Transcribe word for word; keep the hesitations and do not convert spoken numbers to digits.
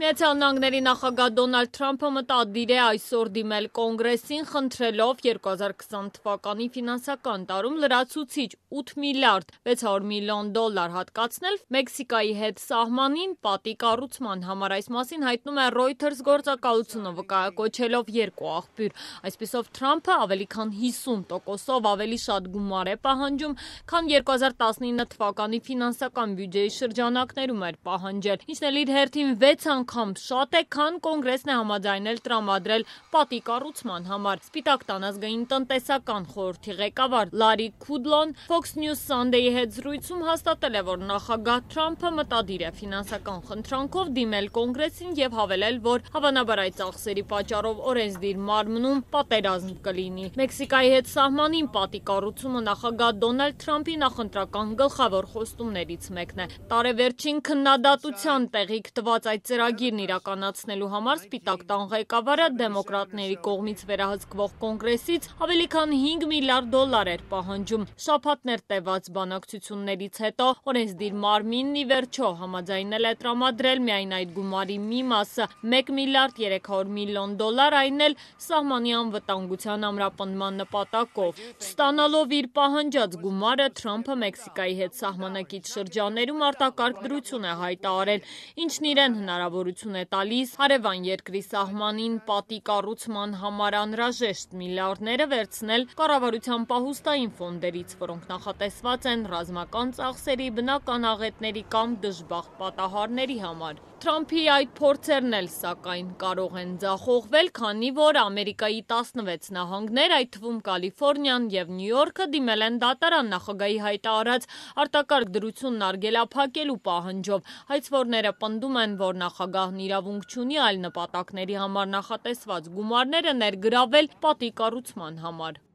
Միացյալ Նահանգների նախագահ Դոնալդ Թրամփը մտադիր է այսօր դիմել կոնգրեսին, խնդրելով երկու հազար քսան թվականի ֆինանսական տարում լրացուցիչ ութ միլիարդ վեց հարյուր միլիոն դոլար հատկացնել Մեքսիկայի հետ սահմանին պատի կառուցման համար։ Այս մասին հայտնում է Reuters գործակալությունը, վկայակոչելով երկու աղբյուր։ Այսպիսով Թրամփը ավելի քան հիսուն տոկոսով ավելի շատ գումար է պահանջում, քան երկու հազար տասնինը թվականի ֆինանսական բյուջեի շրջանակներում էր պահանջել, ինչն էլ իր հերթին վեց անգամ շատ է, քան կոնգրեսն է համաձայնել տրամադրել պատի կառուցման համար։ Սպիտակ տան ազգային տնտեսական խորհրդի ղեկավար Լարի Քուդլոն Fox News Sunday-ի հետ զրույցում հաստատել է, որ նախագահ Թրամփը մտադիր է ֆինանսական խնդրանքով դիմել կոնգրեսին եւ հավելել, որ հավանաբար այդ ծախսերի պատճառով օրենսդիր մարմնում պատերազմ կլինի։ Մեքսիկայի հետ սահմանին պատի կառուցումը նախագահ Դոնալդ Թրամփի նախընտրական գլխավոր խոստումներից մեկն է։ Տարեվերջին քննադատության տեղիք տված այդ ծրագիրն իրականացնելու համար Սպիտակ տան ղեկավարը դեմոկրատների կողմից վերահսկվող կոնգրեսից ավելի քան հինգ միլիարդ դոլար էր պահանջում։ Շաբաթներ տևած բանակցություններից հետո օրենսդիր մարմինն ի վերջո համաձայնել է տրամադրել միայն այդ գումարի մի մասը՝ մեկ միլիարդ երեք հարյուր միլիոն դոլար, այն էլ սահմանի անվտանգության ամրապնդման նպատակով։ Ստանալով իր պահանջած գումարը, Թրամփը Մեքսիկայի հետ սահմանակից շրջաններում արտակարգ դրություն է հայտարարել, ինչն իրեն հնարավորություն է տալիս հարևան երկրի սահմանին պատի կառուցման համար անհրաժեշտ միլիարդները վերցնել կառավարության պահուստային ֆոնդերից, որոնք նախատեսված են ռազմական ծախսերի, բնական աղետների կամ դժբախտ պատահարների համար։ Թրամփի այդ փորձերն էլ սակայն կարող են ձախողվել, քանի որ Ամերիկայի տասնվեց նահանգներ, այդ թվում Կալիֆոռնիան եւ Նյու Յորքը դիմել են դատարան նախագահի հայտարարած արտակարգ դրությունն արգելափակելու պահանջով։ Հայցվորները պնդում են, որ նախագահն իրավունք չունի այլ նպատակների համար նախատեսված գումարները ներգրավել պատի կառուցման համար։